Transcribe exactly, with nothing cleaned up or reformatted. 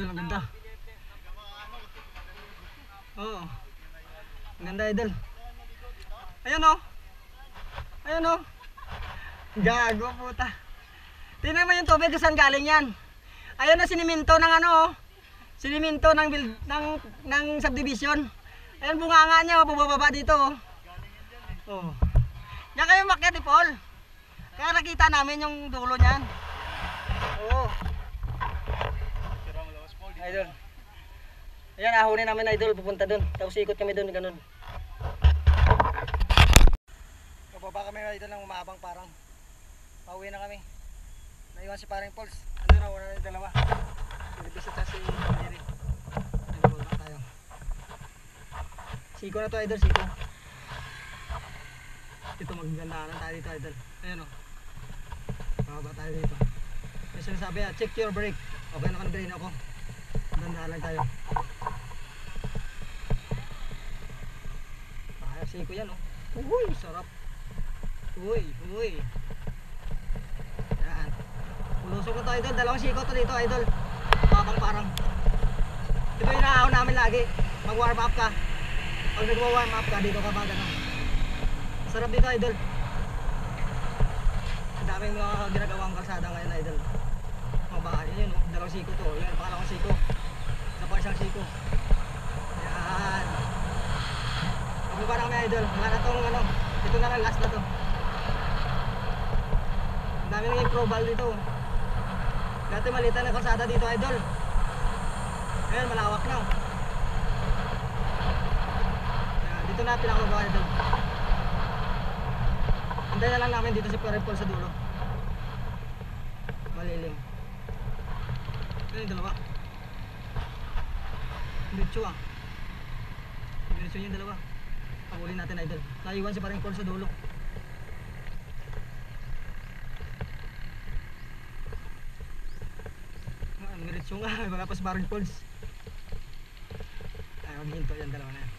idol, ang ganda. Oo. Ang ganda idol. Ayun oh. Ayun oh. Gago puta. Tingnan mo yung tubig kung saan galing yan. Ayun na siniminto ng ano oh. Siniminto ng build, ng ng subdivision. Ayun bunganga niya, bubaba dito oh. Oh. Yan kayo makyat ni Paul. Kaya nakita namin yung dulo niyan. Oo. Idol. Ayan, ahunin namin idol, pupunta doon. Tapos ikot kami doon, ganun. Pababa kami idol ng umabang parang. Pauwi na kami. Naiwan si paring Pauls. Ano na, wala na yung dalawa. Nilibis at si Mary. Nagpababa tayo. Siko na to idol, siko. Ito magagandaan tayo dito idol. Ayan o. Pababa tayo dito. Yung sinasabi ya, check your brake. Okay na kan-drain ako. Dandaan lang tayo. Kaya siko yan o. Uy, sarap. Uy, uy. Yan. Ulusok ko to idol. Dalawang siko to dito idol. Mabang parang. Ito yung naahaw namin lagi. Mag warm up ka. Pag nagwa-warm up ka, dito ka ba gano'n. Sarap dito idol. Ang daming mga ginagawang kalsada ngayon idol. Mga bahay yun oh. Dalawang siko to. Yan, pangalawang siko. Isa pa isang siko. Yan. Pagbuba na kami idol. Wala na tong ano. Ito na lang last na to. Ang dami nang improbal dito. Dati malitan na kalsada dito idol. Ayan, malawak na. Ayan, dito na pinakababa idol. Anday na lang namin dito si Paring Paul sa dulo. Malilim. Ayan yung dalawa. Diretso ah. Diretso yung dalawa. Pahuli natin idol. Naiwan si Paring Paul sa dulo. Diretso nga. Wala pa si Paring Paul. Ay, maghinto yan dalawa na yan.